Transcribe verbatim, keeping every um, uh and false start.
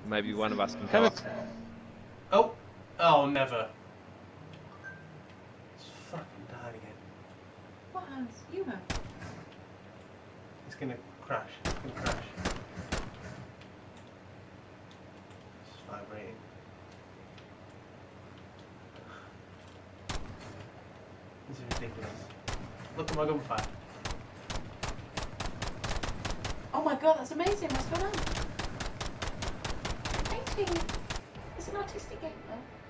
Maybe one of us can Kind go of. up. Oh! Oh, never. It's fucking died again. What has? You have? It's gonna crash. It's gonna crash. It's vibrating. This is ridiculous. Look at my gunfire. Oh my god, that's amazing. What's going on? Painting. It's an artistic game though.